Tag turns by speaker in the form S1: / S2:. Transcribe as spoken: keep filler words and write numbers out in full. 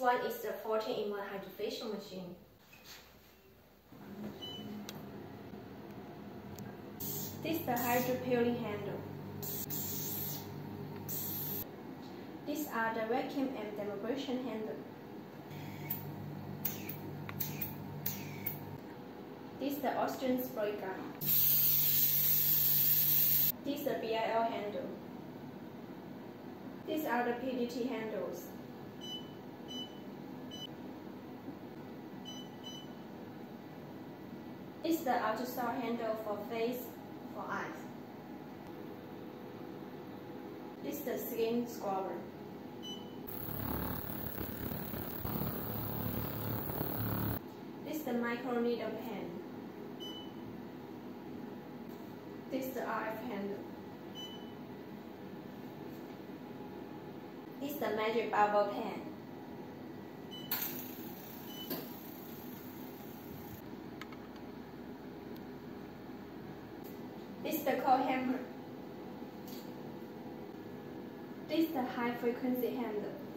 S1: one is the fourteen in one Hydrafacial Machine. This is the hydra peeling handle. These are the vacuum and dermabrasion handle. This is the Austrian spray gun. This is the B I L handle. These are the P D T handles. This is the ultrasound handle for face, for eyes. This is the skin scrubber. This is the micro needle pen. This is the R F handle. This is the magic bubble pen. This is the cold hammer. This is the high frequency handle.